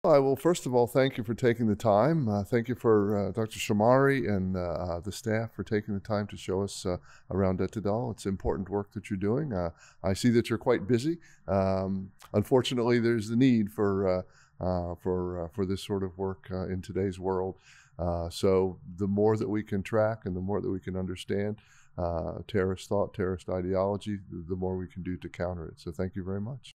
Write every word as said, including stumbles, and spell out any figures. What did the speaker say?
I will first of all thank you for taking the time. Uh, thank you for uh, Doctor Shamari and uh, the staff for taking the time to show us uh, around Etidal. It's important work that you're doing. Uh, I see that you're quite busy. Um, unfortunately, there's the need for uh, uh, for uh, for this sort of work uh, in today's world. Uh, so the more that we can track and the more that we can understand uh, terrorist thought, terrorist ideology, the more we can do to counter it. So thank you very much.